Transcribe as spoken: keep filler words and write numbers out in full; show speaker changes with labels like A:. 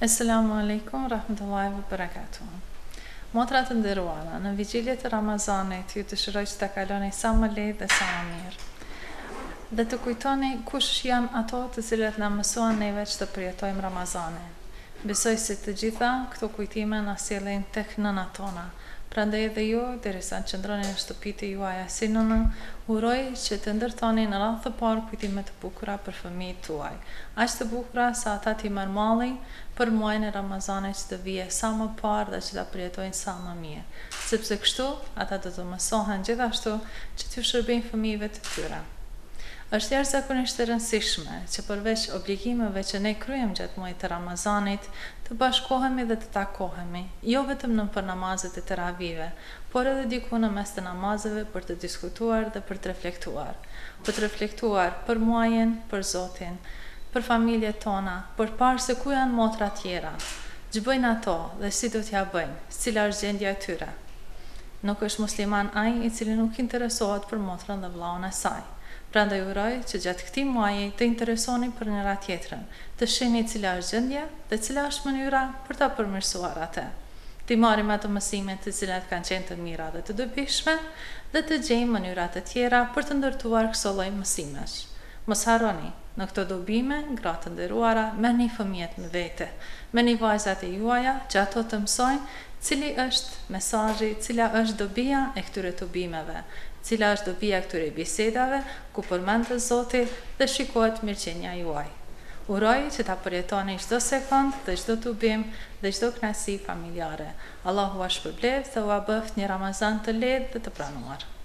A: Assalamu alaikum, rahmatullahi wa barakatuh. Motra të nderuara, në vigjiljet e Ramazanit ju dëshiroj që ta kaloni sa më lehtë dhe sa më mirë. Dhe të kujtoni kush janë ato të cilat na mësuan neve që të përjetojmë Ramazanin. Besoj se të gjitha këto kujtime na sjellin tek nënat tona. Prandaj edhe ju, derisa të qëndroni në shtëpitë juaja si nëna, uroj që të ndërtoni në radhë të parë kujtime të bukura për fëmijët tuaj. Aq të bukura sa ata t'i marrmalli për muajin e Ramazanit që të vijë sa më parë dhe që ta përjetojnë sa më mirë. Sepse kështu ata do të mësohen gjithashtu që t'ju shërbejnë fëmijëve të tyre. Është jashtëzakonisht e rëndësishme që përveç obligimeve që ne kryejmë gjatë muajit të Ramazanit, të bashkohemi dhe të takohemi, jo vetëm në për namazet e teravive, por edhe diku në mes të namazeve për të diskutuar dhe për të reflektuar. Për të reflektuar për muajin, për Zotin, për familjet tona, për parë se ku janë motra tjera, ç'bëjnë ato dhe si do t'ja bëjnë, cila është gjendja e tyre. Nuk është musliman ai i cili nuk interesohet për motrën dhe vllaun e saj. Prandaj uroj që gjatë këtij muaji të interesoni për njëra tjetrën, të shihni cila është gjendja dhe cila është mënyra për ta përmirësuar atë. Të marrim ato mësime të cilat kanë qenë të mira dhe të dobishme dhe të gjejmë mënyra të tjera për të ndërtuar këto lloj mësimesh. Mos harroni, në këto dobime, gratë të nderuara, merrni fëmijët me vete, merrni vajzat e juaja që ato të mësojnë cili është mesazhi, cila është dobia e këtyre dobimeve, cila është dobia e këtyre bisedave ku përmendet Zoti dhe shikohet mirëqenia juaj. Uroj që ta përjetoni çdo sekond dhe çdo dobim dhe çdo kënaqësi familjare. Allahu ua shpërblet dhe ua bëft një Ramazan të lehtë dhe të pranuar.